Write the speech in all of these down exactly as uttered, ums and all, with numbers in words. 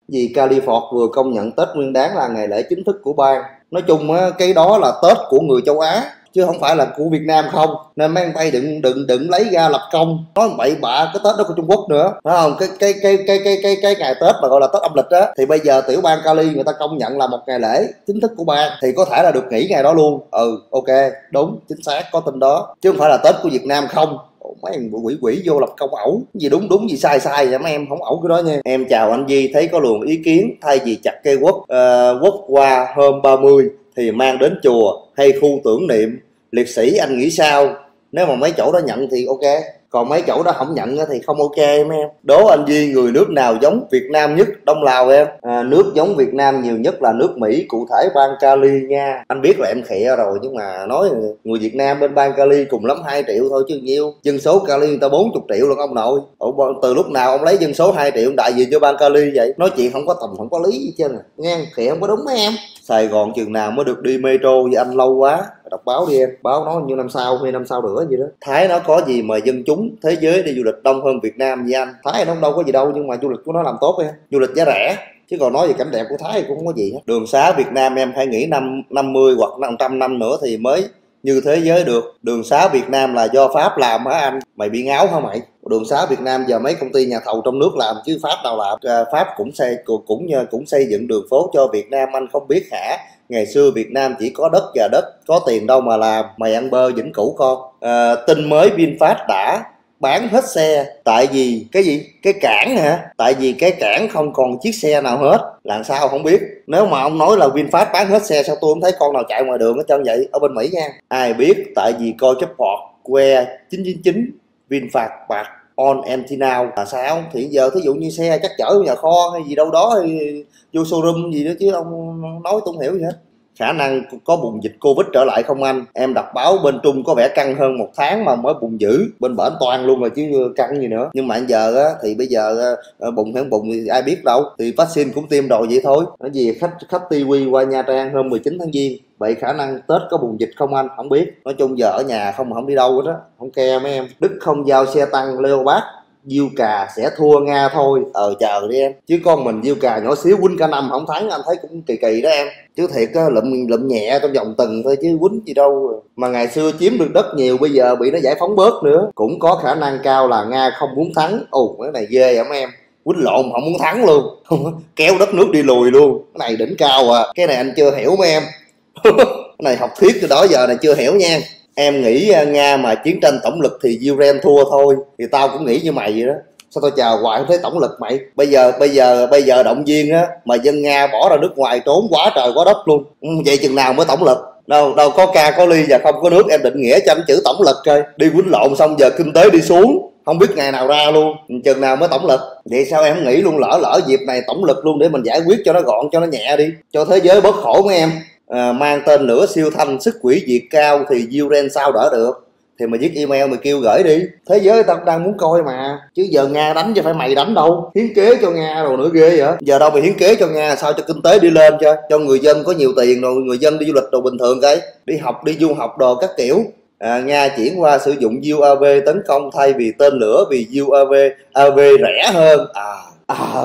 Vì California vừa công nhận Tết Nguyên Đán là ngày lễ chính thức của bang. Nói chung á, cái đó là Tết của người châu Á chứ không phải là của Việt Nam không, nên mấy anh bay đừng đừng đừng lấy ra lập công nói bậy bạ cái Tết đó của Trung Quốc nữa, phải không? Cái cái cái cái cái cái cái ngày Tết mà gọi là Tết âm lịch á, thì bây giờ tiểu bang Cali người ta công nhận là một ngày lễ chính thức của bang thì có thể là được nghỉ ngày đó luôn. Ừ, ok, đúng, chính xác, có tin đó, chứ không phải là Tết của Việt Nam không. Mấy em quỷ quỷ vô lập công ẩu gì đúng đúng gì sai sai vậy, mấy em không ẩu cái đó nha. Em chào anh Di, thấy có luồng ý kiến thay vì chặt cây quất uh, quất qua hôm ba mươi thì mang đến chùa hay khu tưởng niệm liệt sĩ, anh nghĩ sao? Nếu mà mấy chỗ đó nhận thì ok, còn mấy chỗ đó không nhận thì không ok mấy em. Đố anh Di, người nước nào giống Việt Nam nhất? Đông Lào em. À, nước giống Việt Nam nhiều nhất là nước Mỹ, cụ thể bang Cali nha. Anh biết là em khịa rồi, nhưng mà nói người Việt Nam bên bang Cali cùng lắm hai triệu thôi chứ nhiêu. Dân số Cali người ta bốn mươi triệu luôn ông nội. Ủa, từ lúc nào ông lấy dân số hai triệu đại diện cho bang Cali vậy? Nói chuyện không có tầm không có lý gì chứ nè. Nghe khịa không có đúng mấy em. Sài Gòn chừng nào mới được đi metro với anh, lâu quá. Đọc báo đi em, báo nói như năm sau hay năm sau nữa gì đó. Thái nó có gì mà dân chúng thế giới đi du lịch đông hơn Việt Nam với anh? Thái nó đâu có gì đâu, nhưng mà du lịch của nó làm tốt em, du lịch giá rẻ, chứ còn nói về cảnh đẹp của Thái thì cũng không có gì hết. Đường xá Việt Nam em phải nghĩ năm năm mươi hoặc năm trăm năm nữa thì mới như thế giới được. Đường xá Việt Nam là do Pháp làm hả anh? Mày bị ngáo hả mày? Đường xá Việt Nam giờ mấy công ty nhà thầu trong nước làm chứ Pháp nào làm? À, Pháp cũng xây cũng cũng cũng xây dựng đường phố cho Việt Nam, anh không biết hả? Ngày xưa Việt Nam chỉ có đất và đất, có tiền đâu mà làm. Mày ăn bơ Vĩnh Cửu con. À, tin mới VinFast đã bán hết xe. Tại vì cái gì? Cái cảng hả? Tại vì cái cảng không còn chiếc xe nào hết. Làm sao không biết. Nếu mà ông nói là VinFast bán hết xe, sao tôi không thấy con nào chạy ngoài đường hết trơn vậy ở bên Mỹ nha. Ai biết, tại vì coi cái port que chín chín chín VinFast bạc on empty now là sao? Thì giờ thí dụ như xe chắc chở nhà kho hay gì đâu đó hay vô showroom gì đó, chứ ông nói tôi không hiểu gì hết. Khả năng có bùng dịch Covid trở lại không anh? Em đọc báo bên Trung có vẻ căng hơn một tháng mà mới bùng dữ, bên bển toàn luôn rồi chứ căng gì nữa. Nhưng mà giờ á, thì bây giờ bùng hay bùng thì ai biết đâu, thì vaccine cũng tiêm rồi vậy thôi. Nói gì khách khách ti vi qua Nha Trang hôm mười chín tháng Giêng, vậy khả năng Tết có bùng dịch không anh? Không biết. Nói chung giờ ở nhà không không đi đâu hết á, không care mấy em. Đức không giao xe tăng Leopard, Diêu Cà sẽ thua Nga thôi. Ờ chờ đi em, chứ con mình Diêu Cà nhỏ xíu quýnh cả năm không thắng, anh thấy cũng kỳ kỳ đó em. Chứ thiệt á, lụm lụm nhẹ trong vòng tuần thôi chứ quýnh gì đâu. Mà ngày xưa chiếm được đất nhiều, bây giờ bị nó giải phóng bớt nữa. Cũng có khả năng cao là Nga không muốn thắng. Ồ, cái này ghê hả mấy em, quýnh lộn không muốn thắng luôn. Kéo đất nước đi lùi luôn. Cái này đỉnh cao à, cái này anh chưa hiểu mấy em. Cái này học thuyết từ đó giờ này chưa hiểu nha. Em nghĩ Nga mà chiến tranh tổng lực thì Ukraine thua thôi. Thì tao cũng nghĩ như mày vậy đó. Sao tao chờ hoài không thấy tổng lực mày? Bây giờ bây giờ bây giờ động viên á, mà dân Nga bỏ ra nước ngoài trốn quá trời quá đất luôn. Vậy chừng nào mới tổng lực? Đâu đâu có ca có ly và không có nước, em định nghĩa cho anh chữ tổng lực coi. Đi quýnh lộn xong giờ kinh tế đi xuống, không biết ngày nào ra luôn, chừng nào mới tổng lực? Vậy sao em không nghĩ luôn, lỡ lỡ dịp này tổng lực luôn để mình giải quyết cho nó gọn, cho nó nhẹ đi, cho thế giới bớt khổ mấy em. À, mang tên lửa siêu thanh sức hủy diệt cao thì Ukraine sao đỡ được? Thì mày viết email mày kêu gửi đi, thế giới tao đang muốn coi mà. Chứ giờ Nga đánh chứ phải mày đánh đâu, hiến kế cho Nga rồi nữa ghê vậy. Giờ đâu mày hiến kế cho Nga sao cho kinh tế đi lên, cho cho người dân có nhiều tiền rồi người dân đi du lịch đồ bình thường cái đi học đi du học đồ các kiểu. À, Nga chuyển qua sử dụng u a vê tấn công thay vì tên lửa vì u a vê a vê rẻ hơn. À à,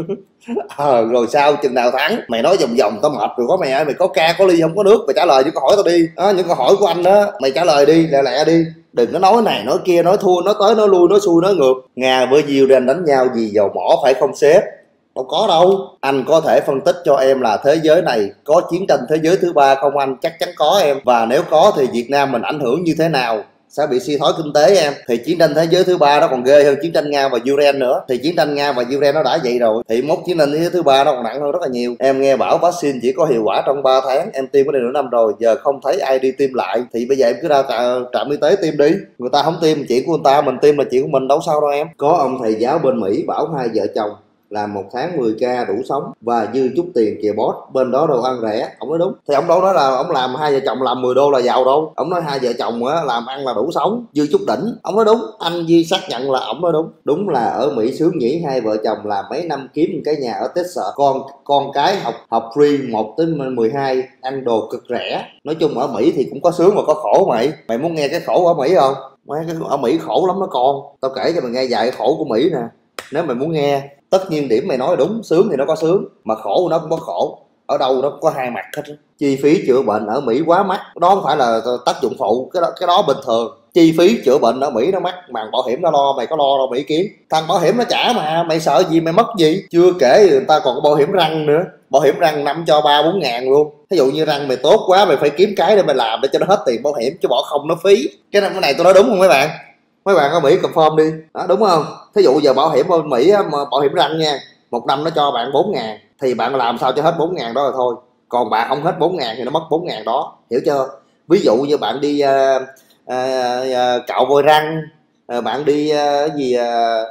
à rồi sao chừng nào thắng? Mày nói vòng vòng tao mệt rồi. Có mày ơi, mày có ca có ly không có nước, mày trả lời những câu hỏi tao đi. Đó, những câu hỏi của anh đó mày trả lời đi, lẹ lẹ đi, đừng có nói này nói kia, nói thua nói tới nói lui nói xuôi nói ngược. Nga với Ukraine đánh nhau vì dầu mỏ phải không sếp? Đâu có đâu. Anh có thể phân tích cho em là thế giới này có chiến tranh thế giới thứ ba không anh? Chắc chắn có em. Và nếu có thì Việt Nam mình ảnh hưởng như thế nào? Sẽ bị suy thoái kinh tế em. Thì chiến tranh thế giới thứ ba nó còn ghê hơn chiến tranh Nga và Ukraine nữa. Thì chiến tranh Nga và Ukraine nó đã vậy rồi, thì mốt chiến tranh thế giới thứ ba nó còn nặng hơn rất là nhiều. Em nghe bảo vaccine chỉ có hiệu quả trong ba tháng, em tiêm cái này nửa năm rồi, giờ không thấy ai đi tiêm lại. Thì bây giờ em cứ ra trạm y tế tiêm đi. Người ta không tiêm chuyện của người ta, mình tiêm là chuyện của mình, đâu sao đâu em. Có ông thầy giáo bên Mỹ bảo hai vợ chồng làm một tháng mười k đủ sống và dư chút tiền kìa boss, bên đó đồ ăn rẻ. Ông nói đúng. Thì ông đâu nói là ông làm hai vợ chồng làm mười đô là giàu đâu. Ông nói hai vợ chồng á làm ăn là đủ sống, dư chút đỉnh. Ông nói đúng, anh Di xác nhận là ông nói đúng. Đúng là ở Mỹ sướng nhỉ, hai vợ chồng làm mấy năm kiếm cái nhà ở Texas, con con cái học học free một tới mười hai, ăn đồ cực rẻ. Nói chung ở Mỹ thì cũng có sướng mà có khổ mày. Mày muốn nghe cái khổ ở Mỹ không? Mấy cái ở Mỹ khổ lắm đó con. Tao kể cho mày nghe vài cái khổ của Mỹ nè, nếu mày muốn nghe. Tất nhiên điểm mày nói đúng, sướng thì nó có sướng mà khổ nó cũng có khổ, ở đâu nó cũng có hai mặt hết. Chi phí chữa bệnh ở Mỹ quá mắc, đó không phải là tác dụng phụ, cái đó cái đó bình thường. Chi phí chữa bệnh ở Mỹ nó mắc mà bảo hiểm nó lo, mày có lo đâu Mỹ kiếm, thằng bảo hiểm nó trả mà, mày sợ gì mày mất gì. Chưa kể người ta còn có bảo hiểm răng nữa, bảo hiểm răng năm cho ba bốn ngàn luôn. Ví dụ như răng mày tốt quá mày phải kiếm cái để mày làm để cho nó hết tiền bảo hiểm, chứ bỏ không nó phí. Cái này tôi nói đúng không mấy bạn? Mấy bạn ở Mỹ confirm đi đó, đúng không? Thí dụ giờ bảo hiểm ở Mỹ mà bảo hiểm răng nha, một năm nó cho bạn bốn ngàn thì bạn làm sao cho hết bốn ngàn đó rồi thôi, còn bạn không hết bốn ngàn thì nó mất bốn ngàn đó, hiểu chưa? Ví dụ như bạn đi uh, uh, uh, cạo vôi răng, uh, bạn đi uh, gì uh,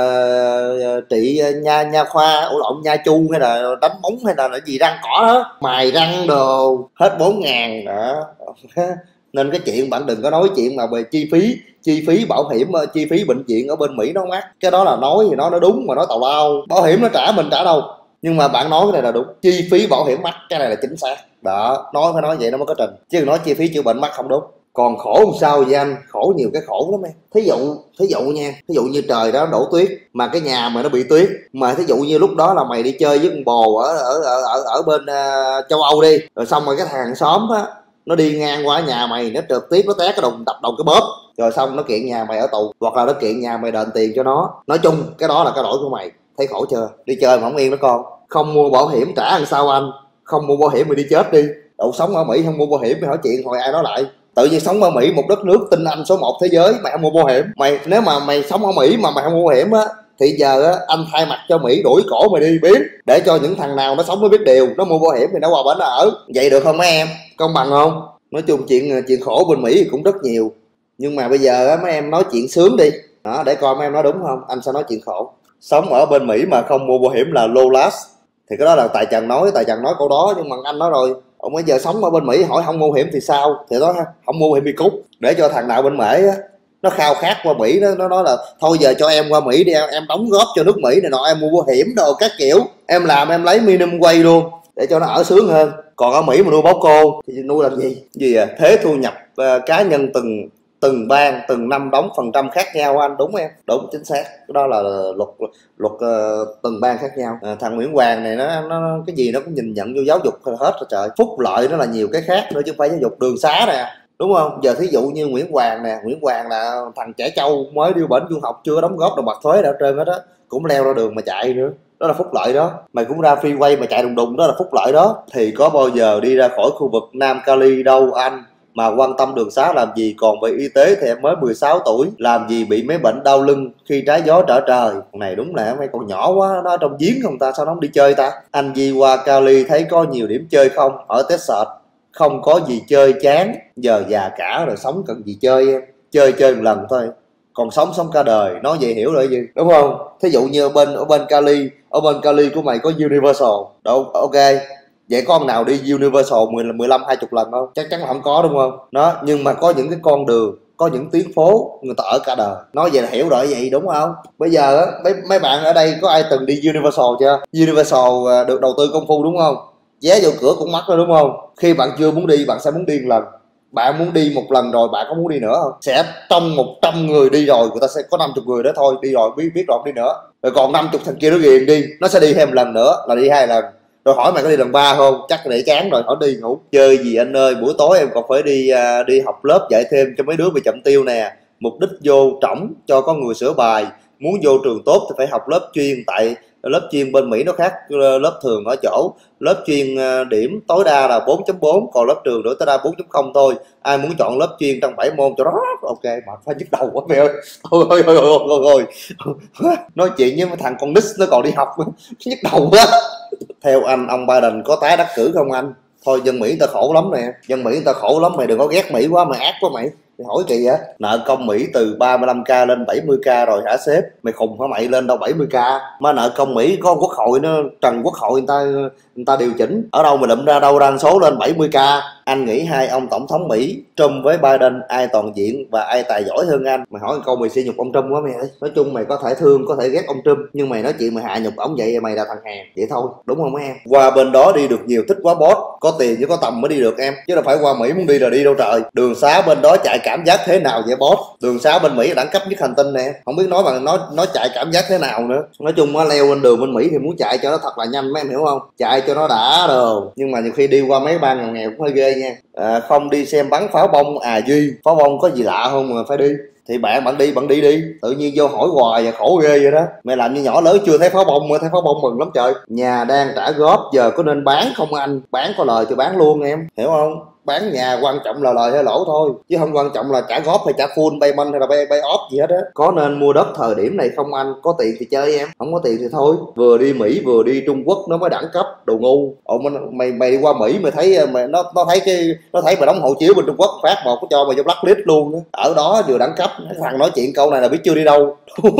uh, trị nha nha khoa, ổ lộn nha chu hay là đánh móng hay là, là gì răng cỏ đó, mài răng đồ, hết bốn ngàn đó. Nên cái chuyện bạn đừng có nói chuyện mà về chi phí chi phí bảo hiểm, chi phí bệnh viện ở bên Mỹ nó mắc, cái đó là nói thì nó nó đúng mà nói tào lao. Bảo hiểm nó trả mình trả đâu, nhưng mà bạn nói cái này là đúng, chi phí bảo hiểm mắc, cái này là chính xác đó, nói phải nói vậy nó mới có trình, chứ nói chi phí chữa bệnh mắc không đúng. Còn khổ làm sao vậy anh? Khổ nhiều cái khổ lắm em. Thí dụ thí dụ nha, thí dụ như trời đó đổ tuyết mà cái nhà mà nó bị tuyết, mà thí dụ như lúc đó là mày đi chơi với con bồ ở ở ở ở bên uh, châu Âu đi, rồi xong rồi cái thằng hàng xóm á nó đi ngang qua nhà mày, nó trượt tiếp nó té cái đùng đập đầu cái bóp, rồi xong nó kiện nhà mày ở tù, hoặc là nó kiện nhà mày đền tiền cho nó. Nói chung cái đó là cái lỗi của mày, thấy khổ chưa? Đi chơi mà không yên đó con, không mua bảo hiểm trả làm sao anh? Không mua bảo hiểm mày đi chết đi. Đậu sống ở Mỹ không mua bảo hiểm mày hỏi chuyện hồi ai nói lại. Tự nhiên sống ở Mỹ, một đất nước tinh anh số một thế giới, mày không mua bảo hiểm. Mày nếu mà mày sống ở Mỹ mà mày không mua bảo hiểm á thì giờ á anh thay mặt cho Mỹ đuổi cổ mày đi biến, để cho những thằng nào nó sống mới biết điều, nó mua bảo hiểm thì nó qua bển nó ở. Vậy được không mấy em? Công bằng không? Nói chung chuyện chuyện khổ bên Mỹ cũng rất nhiều, nhưng mà bây giờ á mấy em nói chuyện sướng đi đó, để coi mấy em nói đúng không. Anh sẽ nói chuyện khổ. Sống ở bên Mỹ mà không mua bảo hiểm là low last, thì cái đó là Tài Trần nói, Tài Trần nói câu đó, nhưng mà anh nói rồi, ông bây giờ sống ở bên Mỹ hỏi không mua bảo hiểm thì sao? Thì đó, không mua bảo hiểm bị cút, để cho thằng nào bên Mỹ á nó khao khát qua Mỹ, nó nó nói là thôi giờ cho em qua Mỹ đi, em, em đóng góp cho nước Mỹ này nọ, em mua bảo hiểm đồ các kiểu, em làm em lấy minimum wage luôn để cho nó ở sướng hơn. Còn ở Mỹ mà nuôi báo cô thì nuôi làm gì? Gì à? Thế thu nhập uh, cá nhân từng từng bang từng năm đóng phần trăm khác nhau anh, đúng em? Đúng, chính xác. Cái đó là luật luật uh, từng bang khác nhau. À, thằng Nguyễn Hoàng này nó, nó cái gì nó cũng nhìn nhận vô giáo dục hết rồi trời. Phúc lợi nó là nhiều cái khác nữa chứ không phải giáo dục. Đường xá nè, đúng không? Giờ thí dụ như Nguyễn Hoàng nè, Nguyễn Hoàng là thằng trẻ trâu mới đi bển du học, chưa đóng góp đồng bạc thuế nào trơn hết á, cũng leo ra đường mà chạy nữa, đó là phúc lợi đó. Mày cũng ra freeway mà chạy đùng đùng, đó là phúc lợi đó. Thì có bao giờ đi ra khỏi khu vực Nam Cali đâu anh mà quan tâm đường xá làm gì. Còn về y tế thì em mới mười sáu tuổi, làm gì bị mấy bệnh đau lưng khi trái gió trở trời. Con này đúng là mấy con nhỏ quá, nó trong giếng không ta, sao nó không đi chơi ta? Anh đi qua Cali thấy có nhiều điểm chơi không? Ở Texas không có gì chơi chán, giờ già cả rồi sống cần gì chơi em, chơi chơi một lần thôi, còn sống sống cả đời, nói vậy hiểu rồi gì, đúng không? Thí dụ như ở bên ở bên Cali, ở bên Cali của mày có Universal đâu, ok, vậy có ông nào đi Universal mười mười lăm hai mươi lần không? Chắc chắn là không có, đúng không? Đó, nhưng mà có những cái con đường, có những tuyến phố người ta ở cả đời, nói vậy là hiểu rồi vậy, đúng không? Bây giờ á, mấy mấy bạn ở đây có ai từng đi Universal chưa? Universal được đầu tư công phu đúng không? Vé vô cửa cũng mắc rồi đúng không? Khi bạn chưa muốn đi bạn sẽ muốn đi một lần, bạn muốn đi một lần rồi bạn có muốn đi nữa không? Sẽ trong một trăm người đi rồi người ta sẽ có năm mươi người đó thôi đi rồi, biết biết rồi không đi nữa, rồi còn năm mươi thằng kia nó ghiền đi, nó sẽ đi thêm một lần nữa là đi hai lần, rồi hỏi mày có đi lần ba không, chắc để chán rồi hỏi đi ngủ. Chơi gì anh ơi, buổi tối em còn phải đi uh, đi học lớp dạy thêm cho mấy đứa bị chậm tiêu nè, mục đích vô trỏng cho có người sửa bài. Muốn vô trường tốt thì phải học lớp chuyên, tại lớp chuyên bên Mỹ nó khác lớp thường ở chỗ lớp chuyên điểm tối đa là bốn chấm bốn, còn lớp trường nữa tối đa bốn chấm không thôi. Ai muốn chọn lớp chuyên trong bảy môn cho đó ok, mà phải nhức đầu quá mẹ ơi. Ôi ôi ôi ôi ôi nói chuyện với thằng con nít nó còn đi học nhức đầu quá. Theo anh, ông Biden có tái đắc cử không anh? Thôi dân Mỹ người ta khổ lắm nè, dân Mỹ người ta khổ lắm, mày đừng có ghét Mỹ quá, mày ác quá mày. Mày hỏi kỳ á, nợ công Mỹ từ ba mươi lăm k lên bảy mươi k rồi hả sếp? Mày khùng hả mày, lên đâu bảy mươi k? Mà nợ công Mỹ có quốc hội nó trần quốc hội người ta người ta điều chỉnh, ở đâu mà đụng ra đâu ra số lên bảy mươi k. Anh nghĩ hai ông tổng thống Mỹ Trump với Biden ai toàn diện và ai tài giỏi hơn anh? Mày hỏi câu mày suy nhục ông Trump quá mày ơi. Nói chung mày có thể thương, có thể ghét ông Trump, nhưng mày nói chuyện mày hạ nhục ổng vậy mày là thằng hèn, vậy thôi, đúng không em? Qua bên đó đi được nhiều thích quá boss, có tiền chứ có tầm mới đi được em, chứ đâu phải qua Mỹ muốn đi là đi đâu trời. Đường xá bên đó chạy cảm giác thế nào vậy boss? Đường xá bên Mỹ đẳng cấp nhất hành tinh nè, không biết nói bằng nói nói chạy cảm giác thế nào nữa. Nói chung á, leo lên đường bên Mỹ thì muốn chạy cho nó thật là nhanh, mấy em hiểu không? Chạy cho nó đã đồ, nhưng mà nhiều khi đi qua mấy bang nghèo nghèo cũng hơi ghê nha. À, không đi xem bắn pháo bông à Duy, pháo bông có gì lạ không mà phải đi? Thì bạn bạn đi bạn đi đi, tự nhiên vô hỏi hoài và khổ ghê vậy đó. Mày làm như nhỏ lớn chưa thấy pháo bông mà thấy pháo bông mừng lắm trời. Nhà đang trả góp giờ có nên bán không anh? Bán có lời thì bán luôn em, hiểu không? Bán nhà quan trọng là lời hay lỗ thôi, chứ không quan trọng là trả góp hay trả full payment hay là pay, pay off gì hết á. Có nên mua đất thời điểm này không anh? Có tiền thì chơi em, không có tiền thì thôi. Vừa đi Mỹ vừa đi Trung Quốc nó mới đẳng cấp, đồ ngu. Ồ mày mày đi qua Mỹ mày thấy mày nó nó thấy cái nó thấy mày đóng hộ chiếu bên Trung Quốc phát một có cho mày vô blacklist luôn đó. Ở đó vừa đẳng cấp, thằng nói chuyện câu này là biết chưa đi đâu.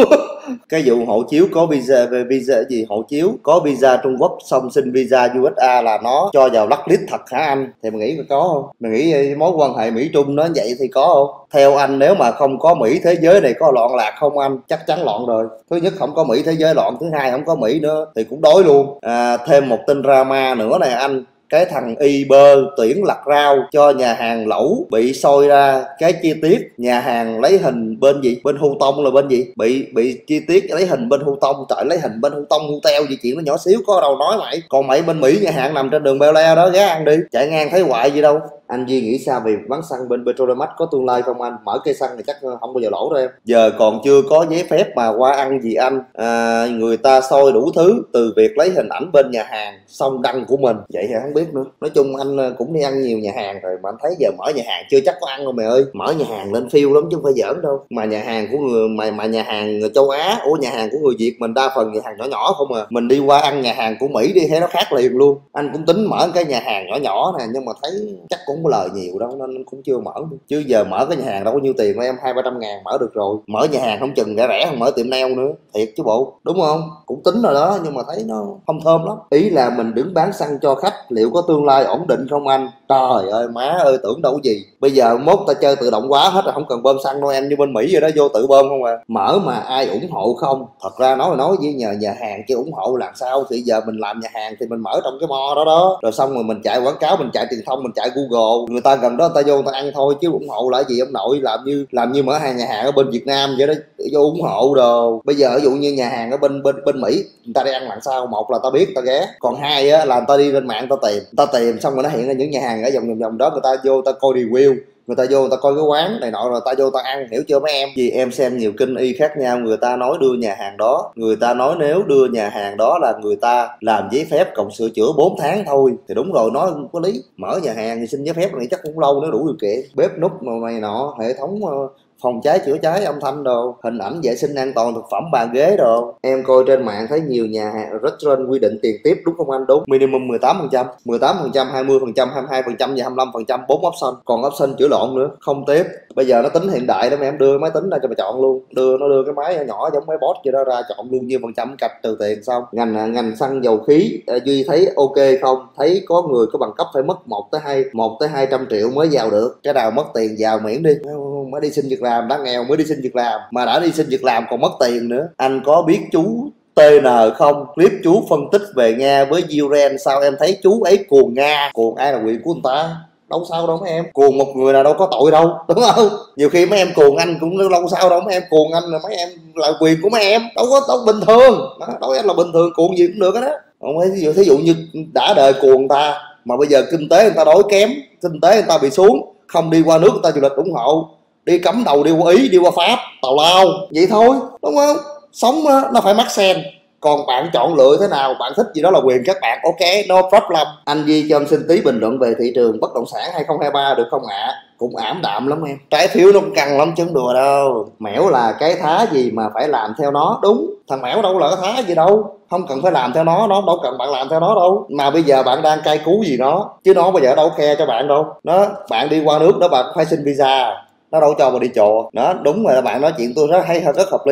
Cái vụ hộ chiếu có visa về visa gì hộ chiếu có visa Trung Quốc xong xin visa u ét a là nó cho vào blacklist thật hả anh? Thì mày nghĩ có không? Mày nghĩ mối quan hệ Mỹ Trung nó vậy thì có không? Theo anh nếu mà không có Mỹ thế giới này có loạn lạc không anh? Chắc chắn loạn rồi. Thứ nhất không có Mỹ thế giới loạn, thứ hai không có Mỹ nữa thì cũng đối luôn. À, thêm một tin drama nữa này anh. Cái thằng Uber tuyển lặt rau cho nhà hàng lẩu bị soi ra cái chi tiết nhà hàng lấy hình bên gì bên Hu Tông là bên gì bị bị chi tiết lấy hình bên Hu Tông. Trời, lấy hình bên Hu Tông Hu Teo gì chuyện nó nhỏ xíu có đâu nói mày. Còn mày bên Mỹ nhà hàng nằm trên đường Bel Air đó ghé ăn đi, chạy ngang thấy hoài gì đâu. Anh Duy nghĩ sao về bán xăng bên Petrolimax có tương lai không anh? Mở cây xăng thì chắc không bao giờ lỗ đâu em. Giờ còn chưa có giấy phép mà qua ăn gì anh? À, người ta soi đủ thứ từ việc lấy hình ảnh bên nhà hàng xong đăng của mình vậy thì không biết nữa. Nói chung anh cũng đi ăn nhiều nhà hàng rồi mà anh thấy giờ mở nhà hàng chưa chắc có ăn đâu mày ơi. Mở nhà hàng lên phiêu lắm chứ không phải giỡn đâu. Mà nhà hàng của người mà mà nhà hàng người châu Á, ủa nhà hàng của người Việt mình đa phần nhà hàng nhỏ nhỏ không à. Mình đi qua ăn nhà hàng của Mỹ đi thấy nó khác liền luôn. Anh cũng tính mở cái nhà hàng nhỏ nhỏ nè, nhưng mà thấy chắc cũng không có lời nhiều đâu nên cũng chưa mở. Chứ giờ mở cái nhà hàng đâu có nhiêu tiền đâu em, hai ba trăm ngàn mở được rồi. Mở nhà hàng không chừng rẻ rẻ hơn mở tiệm nail nữa, thiệt chứ bộ, đúng không? Cũng tính rồi đó nhưng mà thấy nó không thơm lắm. Ý là mình đứng bán xăng cho khách liệu có tương lai ổn định không anh? Trời ơi má ơi, tưởng đâu gì. Bây giờ mốt ta chơi tự động hóa hết rồi, không cần bơm xăng đâu em, như bên Mỹ vậy đó, vô tự bơm không à. Mở mà ai ủng hộ không? Thật ra nói nói với nhờ nhà hàng chứ ủng hộ làm sao. Thì giờ mình làm nhà hàng thì mình mở trong cái mo đó đó, rồi xong rồi mình chạy quảng cáo, mình chạy truyền thông, mình chạy Google, người ta gần đó người ta vô người ta ăn thôi, chứ ủng hộ là gì ông nội? Làm như làm như mở hàng nhà hàng ở bên Việt Nam vậy đó, vô ủng hộ đồ. Bây giờ ví dụ như nhà hàng ở bên bên bên Mỹ người ta đi ăn làm sao? Một là ta biết ta ghé, còn hai á là người ta đi lên mạng ta tìm, ta tìm xong rồi nó hiện ra những nhà hàng ở vòng vòng vòng đó, người ta vô ta coi review, người ta vô người ta coi cái quán này nọ rồi ta vô ta ăn, hiểu chưa mấy em? Vì em xem nhiều kinh y khác nhau, người ta nói đưa nhà hàng đó, người ta nói nếu đưa nhà hàng đó là người ta làm giấy phép cộng sửa chữa bốn tháng thôi, thì đúng rồi, nói không có lý. Mở nhà hàng thì xin giấy phép này chắc cũng lâu nếu đủ điều kiện, bếp nút mà này nọ, hệ thống phòng cháy chữa cháy, âm thanh đồ, hình ảnh vệ sinh an toàn thực phẩm, bàn ghế đồ. Em coi trên mạng thấy nhiều nhà hàng restaurant quy định tiền tiếp đúng không anh? Đúng, minimum mười tám phần trăm, mười tám phần trăm, hai mươi phần trăm, hai mươi hai phần trăm và hai mươi lăm phần trăm, bốn option, còn option chữa lộn nữa, không tiếp. Bây giờ nó tính hiện đại đó mà em, đưa máy tính ra cho mày chọn luôn, đưa nó đưa cái máy nhỏ giống máy boss vậy đó ra chọn luôn, nhiêu phần trăm cạch trừ tiền xong. Ngành ngành xăng dầu khí Duy thấy ok không? Thấy có người có bằng cấp phải mất một tới hai một tới hai trăm triệu mới vào được, cái nào mất tiền vào miễn đi, mới đi xin việc làm, đã nghèo mới đi xin việc làm mà đã đi xin việc làm còn mất tiền nữa. Anh có biết chú tê en không? Clip chú phân tích về Nga với Ukraine sao em thấy chú ấy cuồng Nga, cuồng ai là quyền của người ta, đâu sao đâu mấy em, cuồng một người nào đâu có tội đâu, đúng không? Nhiều khi mấy em cuồng anh cũng đâu sao đâu, mấy em cuồng anh là mấy em là quyền của mấy em, đâu có đâu bình thường đó, đâu em là bình thường, cuồng gì cũng được đó. Không phải ví dụ, thí dụ như đã đời cuồng ta mà bây giờ kinh tế người ta đói kém, kinh tế người ta bị xuống, không đi qua nước người ta du lịch ủng hộ, đi cắm đầu đi qua Ý, đi qua Pháp, tào lao vậy thôi, đúng không? Sống nó phải mắc sen, còn bạn chọn lựa thế nào, bạn thích gì đó là quyền các bạn, ok, no problem. Anh Duy cho em xin tí bình luận về thị trường bất động sản hai không hai ba được không ạ? À? Cũng ảm đạm lắm em, trái phiếu nó cũng căng lắm chứ không đùa đâu. Mẻo là cái thá gì mà phải làm theo nó, đúng, thằng Mẻo đâu là cái thá gì đâu, không cần phải làm theo nó, nó đâu cần bạn làm theo nó đâu. Mà bây giờ bạn đang cay cú gì nó, chứ nó bây giờ đâu khe cho bạn đâu. Nó bạn đi qua nước đó bạn phải xin visa, nó đâu cho mà đi chùa đó. Đúng rồi, bạn nói chuyện tôi rất hay, rất hợp lý.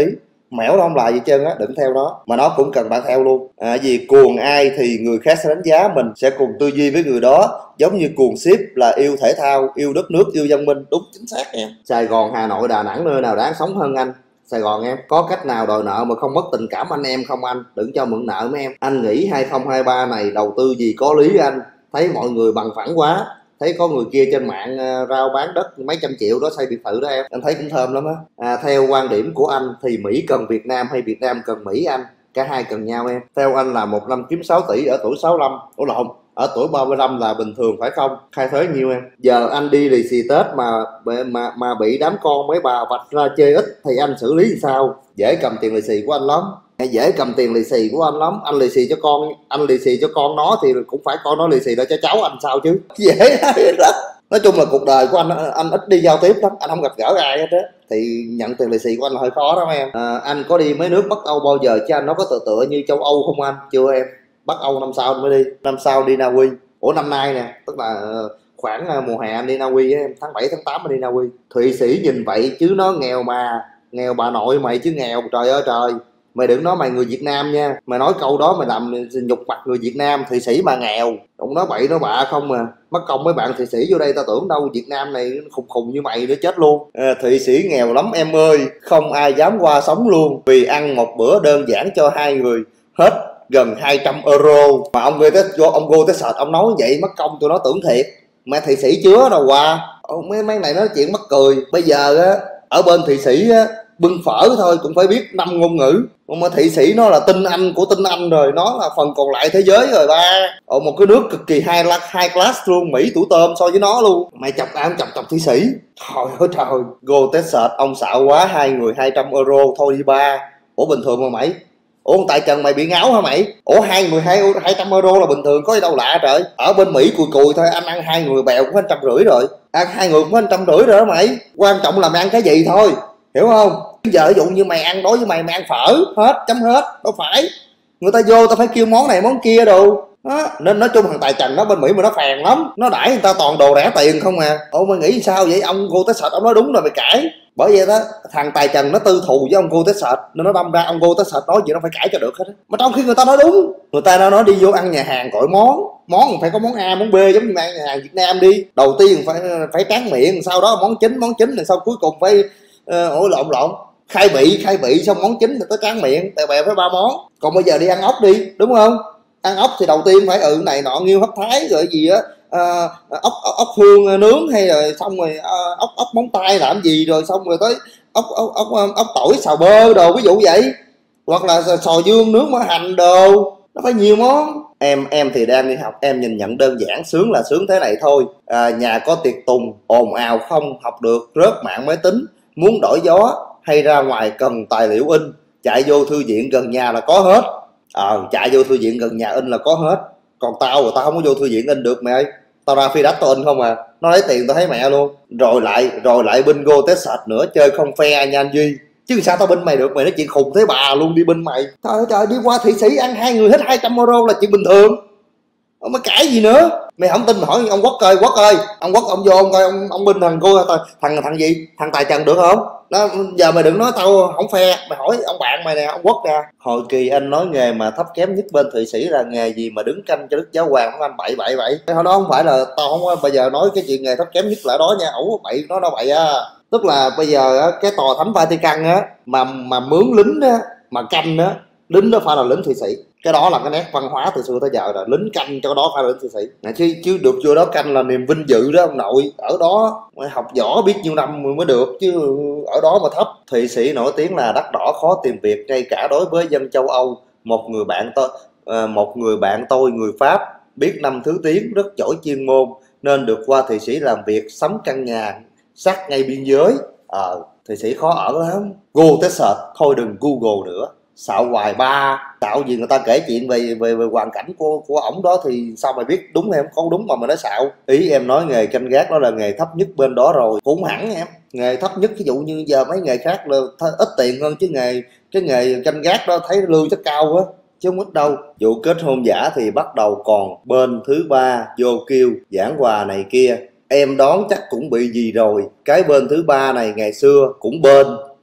mẻo nó không lại gì trơn á, đừng theo nó, mà nó cũng cần bạn theo luôn. À, vì cuồng ai thì người khác sẽ đánh giá mình sẽ cùng tư duy với người đó, giống như cuồng ship là yêu thể thao, yêu đất nước, yêu dân minh. Đúng chính xác em. Sài Gòn, Hà Nội, Đà Nẵng nơi nào đáng sống hơn anh? Sài Gòn em. Có cách nào đòi nợ mà không mất tình cảm anh em không anh? Đừng cho mượn nợ mấy em. Anh nghĩ hai không hai ba này đầu tư gì có lý anh? Thấy mọi người bằng phẳng quá. Thấy có người kia trên mạng uh, rao bán đất mấy trăm triệu đó xây biệt thự đó em. Anh thấy cũng thơm lắm á. À, theo quan điểm của anh thì Mỹ cần Việt Nam hay Việt Nam cần Mỹ anh? Cả hai cần nhau em. Theo anh là một năm kiếm sáu tỷ ở tuổi sáu mươi lăm. Ủa lộn, ở tuổi ba mươi lăm là bình thường phải không? Khai thuế nhiêu em? Giờ anh đi lì xì Tết mà mà mà bị đám con mấy bà vạch ra chê ít thì anh xử lý sao? Dễ cầm tiền lì xì của anh lắm. Dễ cầm tiền lì xì của anh lắm. Anh lì xì cho con, anh lì xì cho con nó thì cũng phải con nó lì xì đó cho cháu anh sao chứ? Dễ đó. Nói chung là cuộc đời của anh anh ít đi giao tiếp lắm, anh không gặp gỡ ai hết á, thì nhận tiền lì xì của anh là hơi khó đó em. À, anh có đi mấy nước Bắc Âu bao giờ chứ anh nó có tựa tựa như châu Âu không anh? Chưa em. Bắc Âu năm sau anh mới đi, năm sau đi Na Uy. Ủa năm nay nè, tức là khoảng mùa hè anh đi Na Uy á em, tháng bảy tháng tám anh đi Na Uy. Thụy Sĩ nhìn vậy chứ nó nghèo mà, nghèo bà nội mày chứ nghèo, trời ơi trời. Mày đừng nói mày người Việt Nam nha, mày nói câu đó mày làm nhục mặt người Việt Nam. Thụy Sĩ mà nghèo, ông nói bậy nói bạ không mà. Mất công mấy bạn Thụy Sĩ vô đây ta tưởng đâu Việt Nam này khùng khùng như mày nữa chết luôn. À, Thụy Sĩ nghèo lắm em ơi, không ai dám qua sống luôn, vì ăn một bữa đơn giản cho hai người hết gần hai trăm euro. Mà ông ghê tới ông vô tới sệt ông nói vậy mất công tụi nó tưởng thiệt. Mẹ Thụy Sĩ chứa đâu qua. Mấy mấy này nói chuyện mắc cười. Bây giờ á ở bên Thụy Sĩ á bưng phở thôi cũng phải biết năm ngôn ngữ. Mà Thụy Sĩ nó là tinh Anh của tinh Anh rồi, nó là phần còn lại thế giới rồi ba. Ở một cái nước cực kỳ high, high class luôn, Mỹ tủ tôm so với nó luôn. Mày chọc ai không chọc chọc Thụy Sĩ. Trời ơi trời, go Texas ông xạo quá, hai người hai trăm euro thôi đi ba. Ủa bình thường mà mày? Ủa tại Trần mày bị ngáo hả mày? Ủa hai người hai trăm euro là bình thường có gì đâu lạ trời. Ở bên Mỹ cùi cùi thôi, anh ăn hai người bèo cũng hết trăm rưỡi rồi. Ăn hai người cũng hết trăm rưỡi rồi đó mày. Quan trọng là mày ăn cái gì thôi, hiểu không? Giờ ví dụ như mày ăn, đối với mày mày ăn phở hết chấm hết, đâu phải người ta vô ta phải kêu món này món kia đồ đó. Nên nói chung thằng Tài Trần nó bên Mỹ mà nó phèn lắm, nó đãi người ta toàn đồ rẻ tiền không à. Ủa mày nghĩ sao vậy? Ông Go Texas ông nói đúng rồi mày cãi. Bởi vậy đó thằng Tài Trần nó tư thù với ông Go Texas nên nó đâm ra ông Go Texas nói gì nó phải cãi cho được hết á. Mà trong khi người ta nói đúng, người ta nó nói đi vô ăn nhà hàng gọi món món phải có món A món B, giống như ăn nhà hàng Việt Nam đi, đầu tiên phải phải tráng miệng, sau đó món chính món chính, rồi sau cuối cùng phải uh, ủa lộn lộn khai vị khai vị xong món chính rồi tới tráng miệng, tè bè phải ba món. Còn bây giờ đi ăn ốc đi đúng không? Ăn ốc thì đầu tiên phải ừ này nọ nghiêu hấp thái rồi gì á, à, ốc, ốc ốc hương nướng, hay rồi xong rồi à, ốc ốc móng tay làm gì, rồi xong rồi tới ốc ốc ốc, ốc, ốc tỏi xào bơ đồ ví dụ vậy, hoặc là sò dương nướng mỡ hành đồ, nó phải nhiều món. Em em thì đang đi học, em nhìn nhận đơn giản, sướng là sướng thế này thôi. À, nhà có tiệc tùng ồn ào không học được, rớt mạng máy tính, muốn đổi gió hay ra ngoài cần tài liệu in, chạy vô thư viện gần nhà là có hết. Ờ à, chạy vô thư viện gần nhà in là có hết. Còn tao rồi tao không có vô thư viện in được mẹ ơi, tao ra phi đách tao in không à, nó lấy tiền tao thấy mẹ luôn. Rồi lại rồi lại bingo Texas nữa, chơi không phe nha anh Duy, chứ sao tao binh mày được? Mày nói chuyện khùng thế bà luôn đi binh mày. Trời ơi trời, đi qua Thụy Sĩ ăn hai người hết hai trăm euro là chuyện bình thường, ông mới cãi gì nữa. Mày không tin mày hỏi ông Quốc ơi, Quốc ơi ông Quốc ông vô ông coi ông ông binh thằng cô thằng thằng gì thằng Tài Trần được không? Đó, giờ mày đừng nói tao không phe, mày hỏi ông bạn mày nè, ông Quốc nè. Hồi kỳ anh nói nghề mà thấp kém nhất bên Thụy Sĩ là nghề gì mà đứng canh cho Đức Giáo Hoàng của anh, bậy bậy bậy. Hồi đó không phải là tao không có bây giờ nói cái chuyện nghề thấp kém nhất là đó nha, ẩu bậy nó đâu bậy à. Tức là bây giờ cái tòa thánh Vatican á mà mà mướn lính á mà canh á, lính đó phải là lính Thụy Sĩ. Cái đó là cái nét văn hóa từ xưa tới giờ rồi, lính canh cho đó phải là lính Thụy Sĩ à, chứ chứ được vô đó canh là niềm vinh dự đó ông nội. Ở đó học võ biết nhiêu năm mới được chứ ở đó mà thấp. Thụy Sĩ nổi tiếng là đắt đỏ khó tìm việc, ngay cả đối với dân châu Âu. Một người bạn tôi à, một người bạn tôi người Pháp biết năm thứ tiếng, rất giỏi chuyên môn nên được qua Thụy Sĩ làm việc, sắm căn nhà sát ngay biên giới. Ờ à, Thụy Sĩ khó ở lắm. Go Texas thôi đừng Google nữa, xạo hoài ba. Xạo gì người ta kể chuyện về về, về hoàn cảnh của của ổng đó thì sao mày biết đúng hay không đúng mà mày nói xạo. Ý em nói nghề canh gác đó là nghề thấp nhất bên đó rồi, cũng hẳn em. Nghề thấp nhất ví dụ như giờ mấy nghề khác là ít tiền hơn, chứ nghề cái nghề canh gác đó thấy lương rất cao quá chứ không ít đâu. Vụ kết hôn giả thì bắt đầu còn bên thứ ba vô kêu giảng hòa này kia, em đoán chắc cũng bị gì rồi. Cái bên thứ ba này ngày xưa cũng bên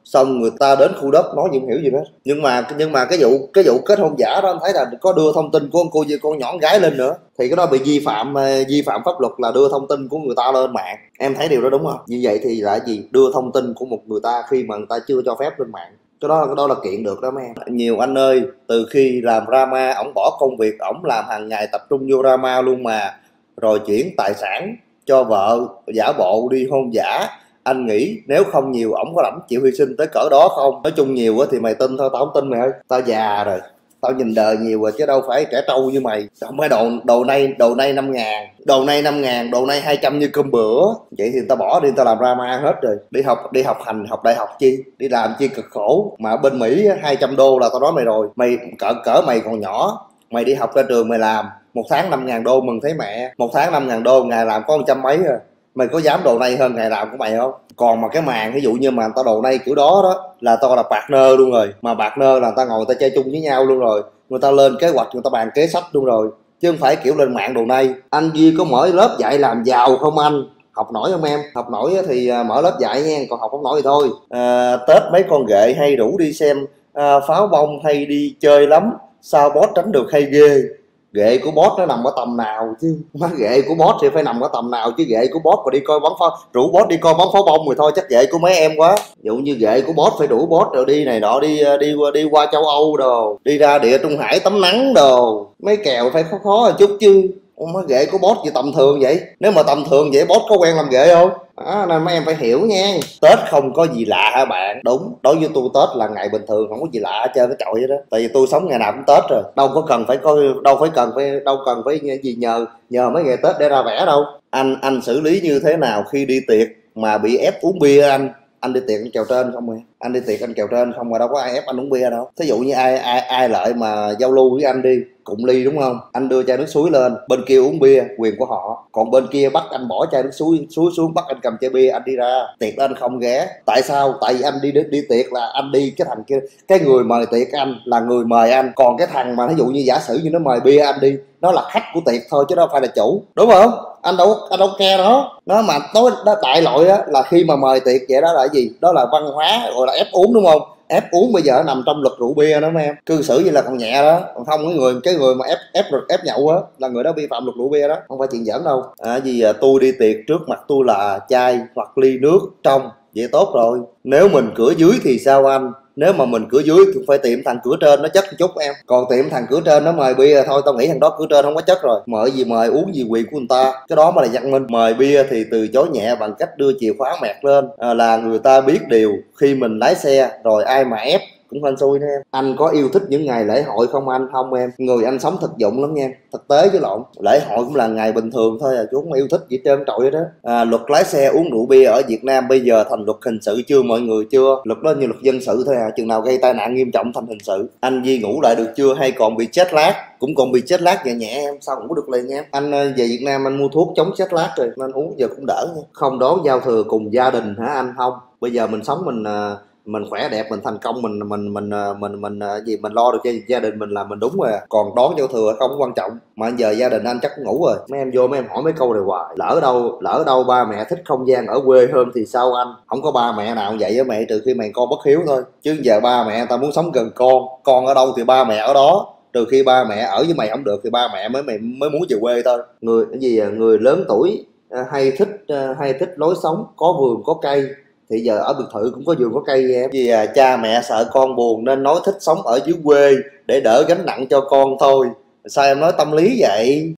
xong người ta đến khu đất nói gì không hiểu gì hết. Nhưng mà nhưng mà cái vụ cái vụ kết hôn giả đó anh thấy là có đưa thông tin của con cô con nhỏ gái lên nữa, thì cái đó bị vi phạm vi phạm pháp luật là đưa thông tin của người ta lên mạng. Em thấy điều đó đúng không? Như vậy thì là gì? Đưa thông tin của một người ta khi mà người ta chưa cho phép lên mạng. Cái đó cái đó là kiện được đó mấy em. Nhiều anh ơi, từ khi làm drama ổng bỏ công việc ổng làm hàng ngày tập trung vô drama luôn mà, rồi chuyển tài sản cho vợ, giả bộ đi hôn giả. Anh nghĩ nếu không nhiều ổng có lãnh chịu hy sinh tới cỡ đó không? Nói chung nhiều thì mày tin thôi, tao không tin mày ơi. Tao già rồi, tao nhìn đời nhiều rồi chứ đâu phải trẻ trâu như mày. Không phải đồ đồ nay đồ nay năm ngàn, đồ nay năm ngàn, đồ nay hai trăm như cơm bữa. Vậy thì tao bỏ đi, tao làm drama hết rồi. Đi học đi học hành học đại học chi, đi làm chi cực khổ. Mà ở bên Mỹ hai trăm đô là tao nói mày rồi. Mày cỡ cỡ mày còn nhỏ, mày đi học ra trường mày làm một tháng năm ngàn đô mừng thấy mẹ. Một tháng năm ngàn đô, ngày làm có một trăm mấy à. Mày có dám đồ nay hơn ngày làm của mày không? Còn mà cái màn ví dụ như mà tao đồ nay kiểu đó đó là tao là partner luôn rồi. Mà partner là tao ngồi tao chơi chung với nhau luôn rồi, người ta lên kế hoạch, người ta bàn kế sách luôn rồi, chứ không phải kiểu lên mạng đồ nay. Anh Duy có mở lớp dạy làm giàu không anh? Học nổi không em? Học nổi thì mở lớp dạy nha, còn học không nổi thì thôi. À, Tết mấy con ghệ hay rủ đi xem à, pháo bông hay đi chơi lắm, sao boss tránh được hay ghê. Ghệ của boss nó nằm ở tầm nào chứ? Má ghệ của boss thì phải nằm ở tầm nào chứ? Ghệ của boss mà đi coi bắn pháo, rủ boss đi coi bắn pháo bông rồi thôi, chắc ghệ của mấy em quá. Ví dụ như ghệ của boss phải rủ boss rồi đi này nọ, đi đi qua đi qua châu Âu đồ, đi ra địa Trung Hải tắm nắng đồ, mấy kèo phải khó khó một chút chứ. Má ghệ của boss gì tầm thường vậy? Nếu mà tầm thường vậy boss có quen làm ghệ không? Đó, nên mấy em phải hiểu nha. Tết không có gì lạ hả bạn? Đúng, đối với tôi Tết là ngày bình thường, không có gì lạ hết trơn cái chọi vậy đó. Tại vì tôi sống ngày nào cũng Tết rồi, đâu có cần phải coi, đâu phải cần phải đâu cần phải gì nhờ nhờ mấy ngày Tết để ra vẽ đâu. Anh anh xử lý như thế nào khi đi tiệc mà bị ép uống bia anh? Anh đi tiệc anh kèo trên không rồi, anh đi tiệc anh kèo trên không mà đâu có ai ép anh uống bia đâu. Thí dụ như ai ai ai lợi mà giao lưu với anh đi cụng ly đúng không, anh đưa chai nước suối lên, bên kia uống bia quyền của họ, còn bên kia bắt anh bỏ chai nước suối suối xuống, bắt anh cầm chai bia anh đi ra tiệc anh không ghé. Tại sao? Tại vì anh đi đi tiệc là anh đi cái thằng kia, cái người mời tiệc anh là người mời anh, còn cái thằng mà ví dụ như giả sử như nó mời bia anh đi, nó là khách của tiệc thôi chứ đâu phải là chủ, đúng không? Anh đâu anh đâu care đó. Nó mà tối đó đại loại á là khi mà mời tiệc vậy đó là cái gì? Đó là văn hóa gọi là ép uống đúng không? Ép uống bây giờ nằm trong luật rượu bia đó mấy em, cư xử như là còn nhẹ đó. Còn không cái người cái người mà ép ép ép nhậu á là người đó vi phạm luật rượu bia đó, không phải chuyện giỡn đâu. À, gì à, tôi đi tiệc trước mặt tôi là chai hoặc ly nước trong vậy tốt rồi. Nếu mình cửa dưới thì sao anh? Nếu mà mình cửa dưới thì phải tiệm thằng cửa trên nó chất một chút em, còn tiệm thằng cửa trên nó mời bia thôi, tao nghĩ thằng đó cửa trên không có chất rồi, mời gì mời, uống gì quyền của người ta, cái đó mới là văn minh. Mời bia thì từ chối nhẹ bằng cách đưa chìa khóa mẹt lên, à, là người ta biết điều khi mình lái xe rồi, ai mà ép cũng hên xui nữa em. Anh có yêu thích những ngày lễ hội không anh? Không em, người anh sống thực dụng lắm nha, thực tế chứ lộn. Lễ hội cũng là ngày bình thường thôi à, chứ không yêu thích gì trơn trọi đó. À, luật lái xe uống rượu bia ở Việt Nam bây giờ thành luật hình sự chưa mọi người? Chưa, luật đó như luật dân sự thôi à, chừng nào gây tai nạn nghiêm trọng thành hình sự. Anh Di ngủ lại được chưa hay còn bị chết lát? Cũng còn bị chết lát nhẹ nhẹ em, sao ngủ được liền em. Anh về Việt Nam anh mua thuốc chống chết lát rồi nên uống giờ cũng đỡ nha. Không đón giao thừa cùng gia đình hả anh? Không, bây giờ mình sống mình mình khỏe đẹp, mình thành công, mình mình mình mình mình gì mình lo được cho gia đình mình là mình đúng rồi. Còn đón giao thừa không quan trọng, mà giờ gia đình anh chắc cũng ngủ rồi. Mấy em vô mấy em hỏi mấy câu này hoài, lỡ đâu lỡ đâu ba mẹ thích không gian ở quê hơn thì sao anh? Không có ba mẹ nào vậy với mẹ, trừ khi mày con bất hiếu thôi, chứ giờ ba mẹ tao muốn sống gần con, con ở đâu thì ba mẹ ở đó, trừ khi ba mẹ ở với mày không được thì ba mẹ mới mày mới muốn về quê thôi. Người cái gì người lớn tuổi hay thích hay thích lối sống có vườn có cây, thì giờ ở biệt thự cũng có vườn có cây em. Vì à, cha mẹ sợ con buồn nên nói thích sống ở dưới quê để đỡ gánh nặng cho con thôi. Sao em nói tâm lý vậy?